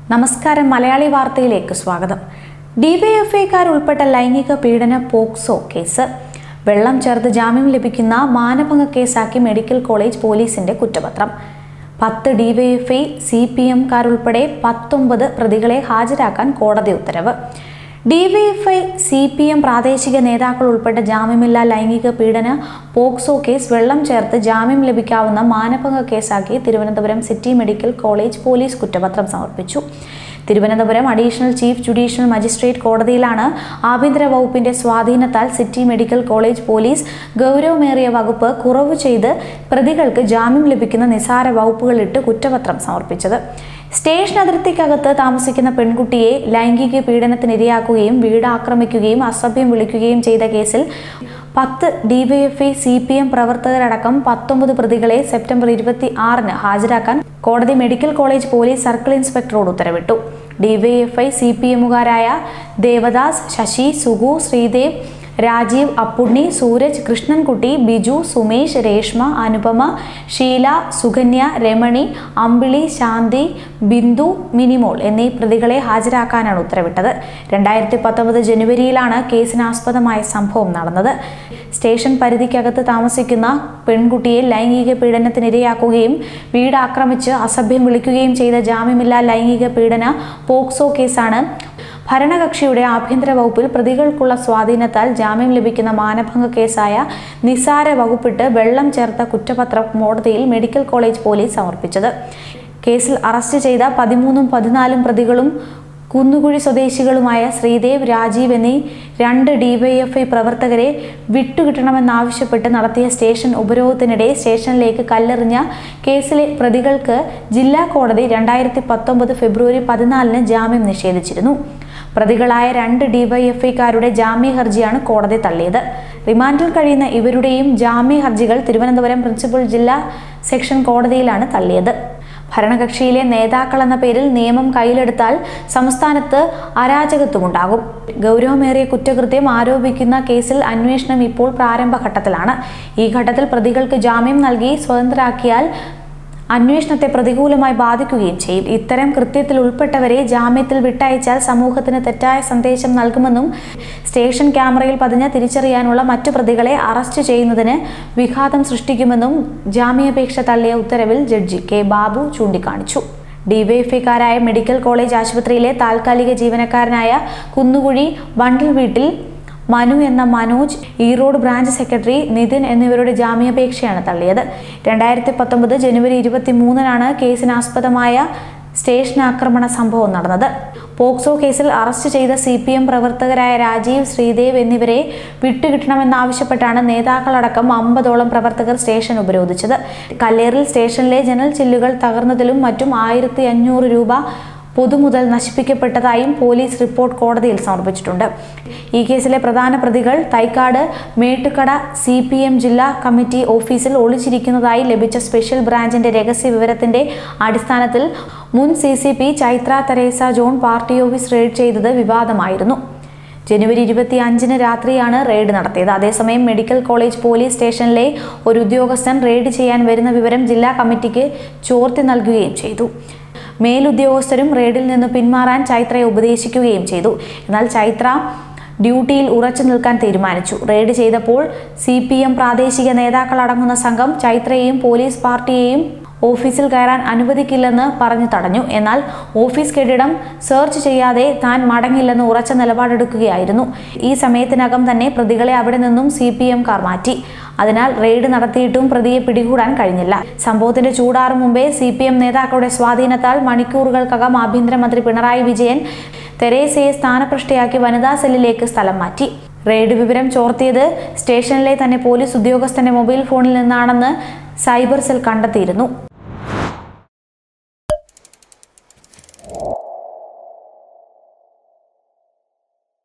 നമസ്കാരം മലയാളി വാർത്തയിലേക്ക് സ്വാഗതം. ഡിവൈഎഫ്ഐക്കാർ ഉൾപ്പെട്ട ലൈംഗിക പീഡന പോക്സോ കേസ് വെള്ളം ചേർത്ത് ജാമ്യം ലഭിക്കുന്ന മാനഭംഗ കേസാക്കി മെഡിക്കൽ കോളേജ് പോലീസിന്റെ കുറ്റപത്രം. 10 ഡിവൈഎഫ്ഐ CPM-കാർ ഉൾപ്പെടെ 19 പ്രതികളെ ഹാജരാക്കാൻ കോടതി ഉത്തരവ്. ഡിവൈഎഫ്ഐ CPM പ്രാദേശിക നേതാക്കൾ ഉൾപ്പെട്ട ജാമ്യമില്ലാ ലൈംഗിക പീഡന പോക്സോ കേസ് വെള്ളം ചേർത്ത് ജാമ്യം ലഭിക്കാവുന്ന മാനഭംഗ കേസാക്കി Thiruvananthapuram city medical college police കുറ്റപത്രം സമർപ്പിച്ചു. Thiruvananthapuram additional chief judicial magistrate കോടതിയിലാണ് ആഭ്യന്തര വകുപ്പിന്റെ സ്വാധീനത്താൽ സിറ്റി മെഡിക്കൽ കോളേജ് പോലീസ് ഗൗരവമേറിയ വകുപ്പ് കുറവ് ചെയ്ത് പ്രതികൾക്ക് ജാമ്യം ലഭിക്കുന്ന നിസാര വകുപ്പുകളിട്ട് കുറ്റപത്രം സമർപ്പിച്ചത്. സ്റ്റേഷൻ അതിർത്തിക്കകത്ത് താമസിക്കുന്ന പെൺകുട്ടിയെ ലൈംഗിക പീഡനത്തിനിരയാക്കുകയും വീട് ആക്രമിക്കുകയും അസഭ്യം വിളിക്കുകയും ചെയ്ത കേസിൽ 10 ഡിവൈഎഫ്ഐ CPM പ്രവർത്തകരടക്കം 19 പ്രതികളെ സെപ്റ്റംബർ 26-ന് ഹാജരാക്കാൻ കോടതി മെഡിക്കൽ കോളേജ് പോലീസ് സർക്കിൾ ഇൻസ്പെക്ടറോട് ഉത്തരവിട്ടു. ഡിവൈഎഫ്ഐ CPM-കാരായ ദേവദാസ്, ശശി, സുഗു, ശ്രീദേവ്, രാജീവ്, അപ്പുണ്ണി, സൂരജ്, കൃഷ്ണൻകുട്ടി, ബിജു, സുമേഷ്, രേഷ്മ, അനുപമ, ഷീല, സുകന്യ, രമണി, അമ്പിളി, ശാന്തി, ബിന്ദു, മിനിമോൾ എന്നീ പ്രതികളെ ഹാജരാക്കാനാണ് ഉത്തരവിട്ടത്. 2019 ജനുവരിയിലാണ് കേസിനാസ്പദമായ സംഭവം നടന്നത്. സ്റ്റേഷൻ പരിധിക്കകത്ത് താമസിക്കുന്ന പെൺകുട്ടിയെ ലൈംഗിക പീഡനത്തിനിരയാക്കുകയും വീട് ആക്രമിച്ച് അസഭ്യം വിളിക്കുകയും ചെയ്ത ജാമ്യമില്ലാ ലൈംഗിക പീഡന പോക്സോ കേസാണ് ഭരണകക്ഷിയുടെ ആഭ്യന്തര വകുപ്പിൽ പ്രതികൾക്കുള്ള സ്വാധീനത്താൽ ജാമ്യം ലഭിക്കുന്ന മാനഭംഗ കേസായ നിസാര വകുപ്പിട്ട് വെള്ളം ചേർത്ത കുറ്റപത്രം കോടതിയിൽ മെഡിക്കൽ കോളേജ് പോലീസ് സമർപ്പിച്ചത്. കേസിൽ അറസ്റ്റ് ചെയ്ത 13ഉം 14ഉം പ്രതികളും കുന്നുകുഴി സ്വദേശികളുമായ ശ്രീദേവ്, രാജീവ് എന്നീ 2 ഡിവൈഎഫ്ഐ പ്രവർത്തകരെ വിട്ടുകിട്ടണമെന്നാവശ്യപ്പെട്ട് നടത്തിയ സ്റ്റേഷൻ ഉപരോധത്തിനിടെ സ്റ്റേഷനിലേക്ക് കല്ലെറിഞ്ഞ കേസിലെ പ്രതികൾക്ക് ജില്ലാ കോടതി 2019 ഫെബ്രുവരി 14-ന് ജാമ്യം നിഷേധിച്ചിരുന്നു. പ്രതികളായ 2 ഡിവൈഎഫ്ഐക്കാരുടെ ജാമ്യ ഹർജിയാണ് കോടതി തള്ളിയത്. റിമാൻഡിൽ കഴിയുന്ന ഇവരുടെയും ജാമ്യ ഹർജികൾ തിരുവനന്തപുരം പ്രിൻസിപ്പൽ ജില്ലാ സെഷൻ കോടതിയിലാണ് തള്ളിയത്. ഭരണകക്ഷിയിലെ നേതാക്കൾ എന്ന പേരിൽ നിയമം കയ്യിലെടുത്താൽ സംസ്ഥാനത്ത് അരാജകത്വമുണ്ടാകും. ഗൗരവമേറിയ കുറ്റകൃത്യം ആരോപിക്കുന്ന കേസിൽ അന്വേഷണം ഇപ്പോൾ പ്രാരംഭഘട്ടത്തിലാണ്. ഈ ഘട്ടത്തിൽ പ്രതികൾക്ക് ജാമ്യം നൽകി സ്വതന്ത്രരാക്കിയാൽ അന്വേഷണത്തെ പ്രതികൂലമായി ബാധിക്കുകയും ചെയ്യും. ഇത്തരം കൃത്യത്തിൽ ഉൾപ്പെട്ടവരെ ജാമ്യത്തിൽ വിട്ടയച്ചാൽ സമൂഹത്തിന് തെറ്റായ സന്ദേശം നൽകുമെന്നും സ്റ്റേഷൻ ക്യാമറയിൽ പതിഞ്ഞ് തിരിച്ചറിയാനുള്ള മറ്റു പ്രതികളെ അറസ്റ്റ് ചെയ്യുന്നതിന് വിഘാതം സൃഷ്ടിക്കുമെന്നും ജാമ്യാപേക്ഷ തള്ളിയ ഉത്തരവിൽ ജഡ്ജി K. ബാബു ചൂണ്ടിക്കാണിച്ചു. ഡിവൈഎഫ്ഐക്കാരായ മെഡിക്കൽ കോളേജ് ആശുപത്രിയിലെ താൽക്കാലിക ജീവനക്കാരനായ കുന്നുകുഴി ബണ്ടിൽ വീട്ടിൽ മനു എന്ന മനോജ്, ഈറോഡ് ബ്രാഞ്ച് സെക്രട്ടറി നിതിൻ എന്നിവരുടെ ജാമ്യാപേക്ഷയാണ് തള്ളിയത്. 2019 ജനുവരി 23-നാണ് കേസിനാസ്പദമായ സ്റ്റേഷൻ ആക്രമണ സംഭവം നടന്നത്. പോക്സോ കേസിൽ അറസ്റ്റ് ചെയ്ത CPM പ്രവർത്തകരായ രാജീവ്, ശ്രീദേവ് എന്നിവരെ വിട്ടുകിട്ടണമെന്നാവശ്യപ്പെട്ടാണ് നേതാക്കളടക്കം 50ഓളം പ്രവർത്തകർ സ്റ്റേഷൻ ഉപരോധിച്ചത്. കല്ലേറിൽ സ്റ്റേഷനിലെ ജനൽ ചില്ലുകൾ തകർന്നതിലും മറ്റും 1500 രൂപ പൊതുമുതൽ നശിപ്പിക്കപ്പെട്ടതായും പോലീസ് റിപ്പോർട്ട് കോടതിയിൽ സമർപ്പിച്ചിട്ടുണ്ട്. ഈ കേസിലെ പ്രധാന പ്രതികൾ തൈക്കാട് മേട്ടുക്കട CPM ജില്ലാ കമ്മിറ്റി ഓഫീസിൽ ഒളിച്ചിരിക്കുന്നതായി ലഭിച്ച സ്പെഷ്യൽ ബ്രാഞ്ചിന്റെ രഹസ്യ വിവരത്തിന്റെ അടിസ്ഥാനത്തിൽ മുൻ CCP Chaithra Teresa John party office raid ചെയ്തത് വിവാദമായിരുന്നു. ജനുവരി 25-ന് രാത്രിയാണ് റെയ്ഡ് നടത്തിയത്. അതേസമയം മെഡിക്കൽ കോളേജ് പോലീസ് സ്റ്റേഷനിലെ ഒരു ഉദ്യോഗസ്ഥൻ റെയ്ഡ് ചെയ്യാൻ വരുന്ന വിവരം ജില്ലാ കമ്മിറ്റിക്ക് ചോർത്തി നൽകുകയും ചെയ്തു. മേലുദ്യോഗസ്ഥരും റെയ്ഡിൽ നിന്ന് പിന്മാറാൻ ചൈത്രയെ ഉപദേശിക്കുകയും ചെയ്തു. എന്നാൽ ചൈത്ര ഡ്യൂട്ടിയിൽ ഉറച്ചു നിൽക്കാൻ തീരുമാനിച്ചു. റെയ്ഡ് ചെയ്തപ്പോൾ CPM പ്രാദേശിക നേതാക്കൾ അടങ്ങുന്ന സംഘം ചൈത്രയെയും പോലീസ് പാർട്ടിയെയും ഓഫീസിൽ കയറാൻ അനുവദിക്കില്ലെന്ന് പറഞ്ഞു തടഞ്ഞു. എന്നാൽ ഓഫീസ് കെട്ടിടം സെർച്ച് ചെയ്യാതെ താൻ മടങ്ങില്ലെന്ന് ഉറച്ച നിലപാടെടുക്കുകയായിരുന്നു. ഈ സമയത്തിനകം തന്നെ പ്രതികളെ അവിടെ നിന്നും CPM-കാർ മാറ്റി. അതിനാൽ റെയ്ഡ് നടത്തിയിട്ടും പ്രതിയെ പിടികൂടാൻ കഴിഞ്ഞില്ല. സംഭവത്തിന്റെ ചൂടാറും മുമ്പേ CPM നേതാക്കളുടെ സ്വാധീനത്താൽ മണിക്കൂറുകൾക്കകം ആഭ്യന്തരമന്ത്രി പിണറായി വിജയൻ തെരേസയെ സ്ഥാനഭ്രഷ്ടയാക്കി വനിതാ സെല്ലിലേക്ക് സ്ഥലം മാറ്റി. റെയ്ഡ് വിവരം ചോർത്തിയത് സ്റ്റേഷനിലെ തന്നെ പോലീസ് ഉദ്യോഗസ്ഥന്റെ മൊബൈൽ ഫോണിൽ നിന്നാണെന്ന് സൈബർ സെൽ കണ്ടെത്തിയിരുന്നു.